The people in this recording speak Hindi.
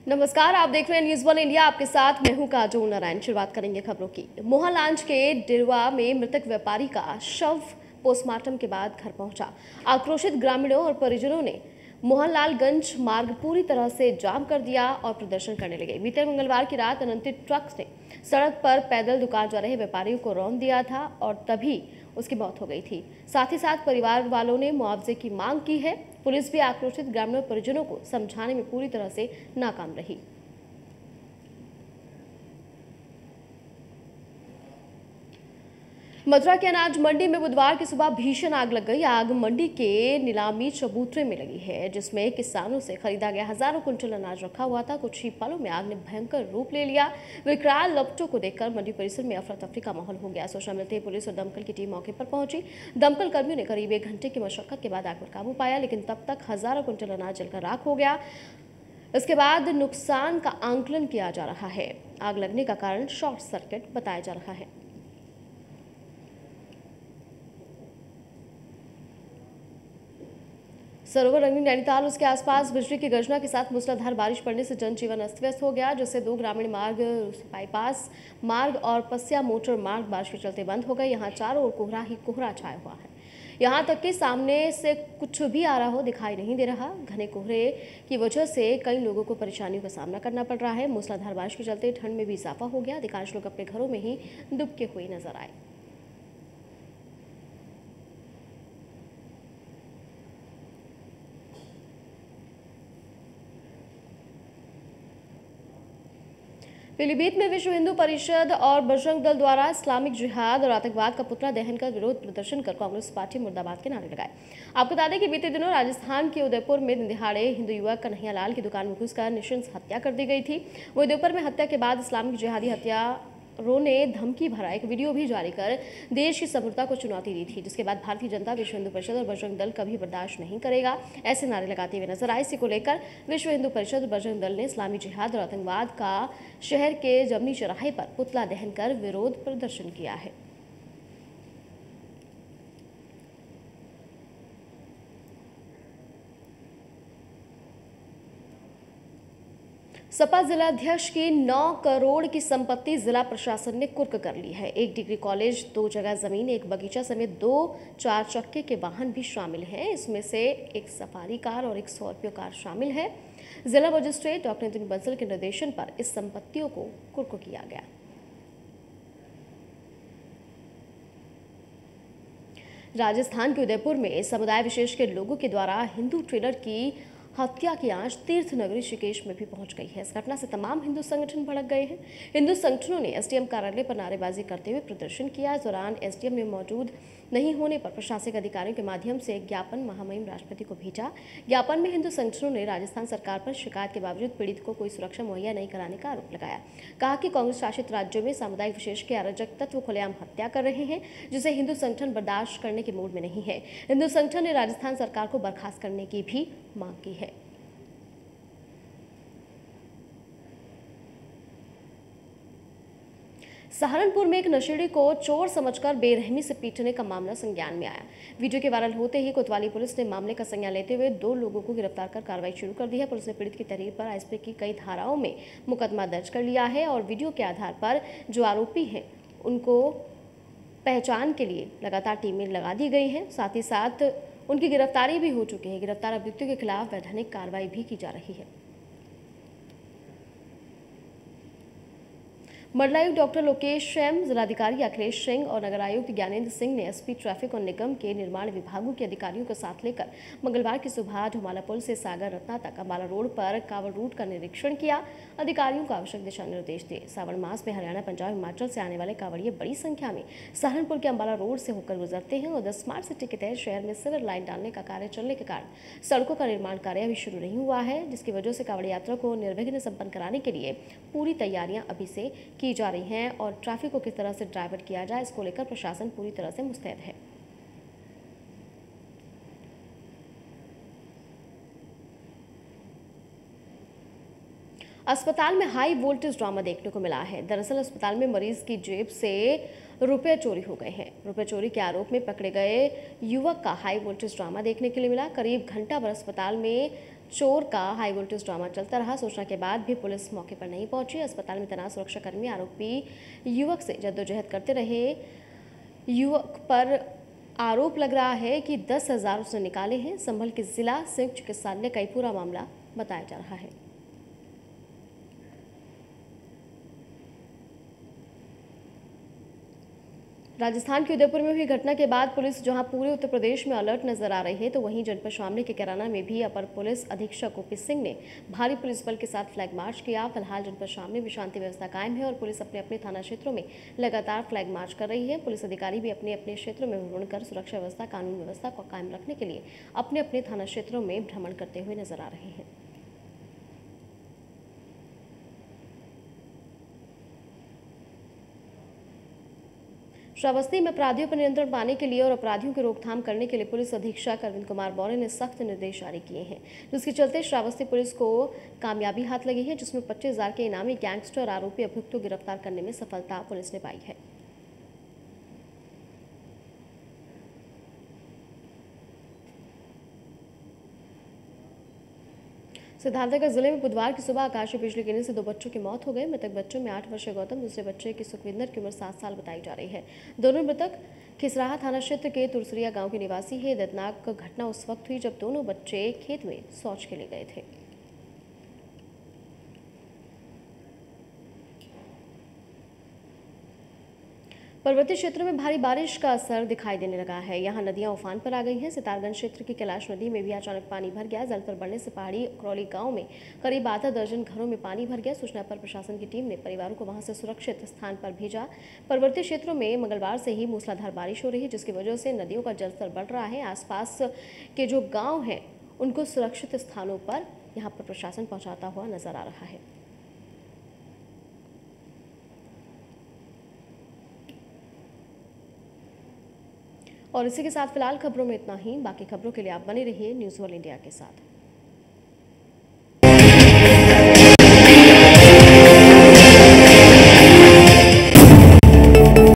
नमस्कार, आप देख रहे हैं न्यूज़ वन इंडिया। आपके साथ मैं हूं काजोल नारायण। शुरुआत करेंगे खबरों की। मोहनलांज के डिरवा में मृतक व्यापारी का शव पोस्टमार्टम के बाद घर पहुंचा। आक्रोशित ग्रामीणों और परिजनों ने मोहनलालगंज मार्ग पूरी तरह से जाम कर दिया और प्रदर्शन करने लगे। बीते मंगलवार की रात अनंतित ट्रक ने सड़क पर पैदल दुकान जा रहे व्यापारियों को रौंद दिया था और तभी उसकी मौत हो गई थी। साथ ही साथ परिवार वालों ने मुआवजे की मांग की है। पुलिस भी आक्रोशित ग्रामीण परिजनों को समझाने में पूरी तरह से नाकाम रही। मथुरा के अनाज मंडी में बुधवार की सुबह भीषण आग लग गई। आग मंडी के नीलामी चबूतरे में लगी है, जिसमें किसानों से खरीदा गया हजारों कुंटल अनाज रखा हुआ था। कुछ ही पलों में आग ने भयंकर रूप ले लिया। विकराल लपटों को देखकर मंडी परिसर में अफरा तफरी का माहौल हो गया। सूचना मिलते ही पुलिस और दमकल की टीम मौके पर पहुंची। दमकल कर्मियों ने करीब 1 घंटे की मशक्कत के बाद आग पर काबू पाया, लेकिन तब तक हजारों कुंटल अनाज जलकर राख हो गया। इसके बाद नुकसान का आंकलन किया जा रहा है। आग लगने का कारण शॉर्ट सर्किट बताया जा रहा है। सरोवर रंगनी नैनीताल उसके आसपास बिजली की गर्जना के साथ मूसलाधार बारिश पड़ने से जनजीवन अस्त व्यस्त हो गया, जिससे 2 ग्रामीण मार्ग, बाईपास मार्ग और पसिया मोटर मार्ग बारिश के चलते बंद हो गए। यहाँ चारों ओर कोहरा ही कोहरा छाया हुआ है। यहाँ तक कि सामने से कुछ भी आ रहा हो दिखाई नहीं दे रहा। घने कोहरे की वजह से कई लोगों को परेशानियों का सामना करना पड़ रहा है। मूसलाधार बारिश के चलते ठंड में भी इजाफा हो गया। अधिकांश लोग अपने घरों में ही दुबके हुए नजर आए। पीलीभीत में विश्व हिंदू परिषद और बजरंग दल द्वारा इस्लामिक जिहाद और आतंकवाद का पुतला दहन कर विरोध प्रदर्शन कर कांग्रेस पार्टी मुर्दाबाद के नारे लगाए। आपको बता दें कि बीते दिनों राजस्थान के उदयपुर में दिन दिहाड़े हिंदू युवक कन्हैया लाल की दुकान में घुसकर निशंस हत्या कर दी गई थी। उदयपुर में हत्या के बाद इस्लामिक जिहादी हत्यारों ने धमकी भरा एक वीडियो भी जारी कर देश की समृद्धता को चुनौती दी थी, जिसके बाद भारतीय जनता विश्व हिंदू परिषद और बजरंग दल कभी बर्दाश्त नहीं करेगा ऐसे नारे लगाते हुए नजर आए। इसी को लेकर विश्व हिंदू परिषद और बजरंग दल ने इस्लामी जिहाद और आतंकवाद का शहर के जमनी चौराहे पर पुतला दहन कर विरोध प्रदर्शन किया है। सपा जिलाध्यक्ष की 9 करोड़ की संपत्ति जिला प्रशासन ने कुर्क कर ली है। 1 डिग्री कॉलेज, 2 जगह जमीन, 1 बगीचा समेत 2 4 चक्के के वाहन भी शामिल हैं। इसमें से 1 सफारी कार और 1 स्कॉर्पियो कार शामिल है। जिला मजिस्ट्रेट डॉक्टर नितिन बंसल के निर्देशन पर इस संपत्तियों को कुर्क किया गया। राजस्थान के उदयपुर में समुदाय विशेष के लोगों के द्वारा हिंदू ट्रेडर की हत्या की आंच तीर्थ नगरी ऋषिकेश में भी पहुंच गई है। इस घटना से तमाम हिंदू संगठन भड़क गए हैं। हिंदू संगठनों ने एसडीएम कार्यालय पर नारेबाजी करते हुए प्रदर्शन किया। इस दौरान एसडीएम में मौजूद नहीं होने पर प्रशासनिक अधिकारियों के माध्यम से एक ज्ञापन महामहिम राष्ट्रपति को भेजा। ज्ञापन में हिंदू संगठनों ने राजस्थान सरकार पर शिकायत के बावजूद पीड़ित को कोई सुरक्षा मुहैया नहीं कराने का आरोप लगाया। कहा कि कांग्रेस शासित राज्यों में सामुदायिक विशेष के अराजक तत्व खुलेआम हत्या कर रहे हैं, जिसे हिंदू संगठन बर्दाश्त करने के मूड में नहीं है। हिंदू संगठन ने राजस्थान सरकार को बर्खास्त करने की भी मांग की है। सहारनपुर में एक नशेड़ी को चोर समझकर बेरहमी से पीटने का मामला संज्ञान में आया। वीडियो के वायरल होते ही कोतवाली पुलिस ने मामले का संज्ञान लेते हुए 2 लोगों को गिरफ्तार कर कार्रवाई शुरू कर दी है। पुलिस ने पीड़ित की तहरीर पर आईएसपी की कई धाराओं में मुकदमा दर्ज कर लिया है और वीडियो के आधार पर जो आरोपी हैं उनको पहचान के लिए लगातार टीमें लगा दी गई हैं। साथ ही साथ उनकी गिरफ्तारी भी हो चुकी है। गिरफ्तार अभियुक्तों के खिलाफ वैधानिक कार्रवाई भी की जा रही है। मंडलायुक्त डॉक्टर लोकेश एम, जिलाधिकारी अखिलेश सिंह और नगर आयुक्त ज्ञानेंद्र सिंह ने एसपी ट्रैफिक और निगम के निर्माण विभागों के अधिकारियों को साथ लेकर मंगलवार की सुबह ढुमाला पुल से सागर रत्ना तक अम्बाला रोड पर कावड़ रूट का निरीक्षण किया। अधिकारियों को आवश्यक दिशा निर्देश दिए। सावन मास में हरियाणा, पंजाब, हिमाचल से आने वाले कावड़िए बड़ी संख्या में सहारनपुर के अम्बाला रोड से होकर गुजरते हैं और द स्मार्ट सिटी के तहत शहर में सिवर लाइन डालने का कार्य चलने के कारण सड़कों का निर्माण कार्य अभी शुरू नहीं हुआ है, जिसकी वजह से कावड़ यात्रा को निर्विघ्न संपन्न कराने के लिए पूरी तैयारियां अभी से की जा रही हैं और ट्रैफिक को किस तरह से डाइवर्ट किया जाए, इसको लेकर प्रशासन पूरी तरह से मुस्तैद है। अस्पताल में हाई वोल्टेज ड्रामा देखने को मिला है। दरअसल अस्पताल में मरीज की जेब से रुपए चोरी हो गए हैं। रुपए चोरी के आरोप में पकड़े गए युवक का हाई वोल्टेज ड्रामा देखने के लिए मिला। करीब घंटा भर अस्पताल में चोर का हाई वोल्टेज ड्रामा चलता रहा। सूचना के बाद भी पुलिस मौके पर नहीं पहुंची। अस्पताल में तैनात सुरक्षाकर्मी आरोपी युवक से जद्दोजहद करते रहे। युवक पर आरोप लग रहा है कि 10,000 उसने निकाले हैं। संभल के जिला संयुक्त चिकित्सालय का पूरा मामला बताया जा रहा है। राजस्थान के उदयपुर में हुई घटना के बाद पुलिस जहां पूरे उत्तर प्रदेश में अलर्ट नजर आ रही है, तो वहीं जनपद शामली के कैराना में भी अपर पुलिस अधीक्षक ओपी सिंह ने भारी पुलिस बल के साथ फ्लैग मार्च किया। फिलहाल जनपद शामली में शांति व्यवस्था कायम है और पुलिस अपने अपने थाना क्षेत्रों में लगातार फ्लैग मार्च कर रही है। पुलिस अधिकारी भी अपने अपने क्षेत्रों में भ्रमण कर सुरक्षा व्यवस्था, कानून व्यवस्था को कायम रखने के लिए अपने अपने थाना क्षेत्रों में भ्रमण करते हुए नजर आ रहे हैं। श्रावस्ती में अपराधियों पर नियंत्रण पाने के लिए और अपराधियों की रोकथाम करने के लिए पुलिस अधीक्षक अरविंद कुमार मौर्य ने सख्त निर्देश जारी किए हैं, जिसके चलते श्रावस्ती पुलिस को कामयाबी हाथ लगी है, जिसमें 25,000 के इनामी गैंगस्टर आरोपी अभियुक्त को गिरफ्तार करने में सफलता पुलिस ने पाई है। सिद्धार्थनगर जिले में बुधवार की सुबह आकाशीय बिजली गिरने से 2 बच्चों की मौत हो गई। मृतक बच्चों में 8 वर्षीय गौतम, दूसरे बच्चे की सुखविंदर की उम्र 7 साल बताई जा रही है। दोनों मृतक खिसराहा थाना क्षेत्र के तुरसरिया गांव के निवासी है। दर्दनाक घटना उस वक्त हुई जब दोनों बच्चे खेत में शौच के लिए गए थे। पर्वतीय क्षेत्रों में भारी बारिश का असर दिखाई देने लगा है। यहाँ नदियां उफान पर आ गई हैं। सितारगंज क्षेत्र की कैलाश नदी में भी अचानक पानी भर गया। जलस्तर बढ़ने से पहाड़ी करौली गांव में करीब आधा दर्जन घरों में पानी भर गया। सूचना पर प्रशासन की टीम ने परिवारों को वहां से सुरक्षित स्थान पर भेजा। पर्वतीय क्षेत्रों में मंगलवार से ही मूसलाधार बारिश हो रही है, जिसकी वजह से नदियों का जलस्तर बढ़ रहा है। आसपास के जो गाँव हैं उनको सुरक्षित स्थानों पर यहाँ पर प्रशासन पहुँचाता हुआ नजर आ रहा है। और इसी के साथ फिलहाल खबरों में इतना ही। बाकी खबरों के लिए आप बने रहिए न्यूज़ वर्ल्ड इंडिया के साथ।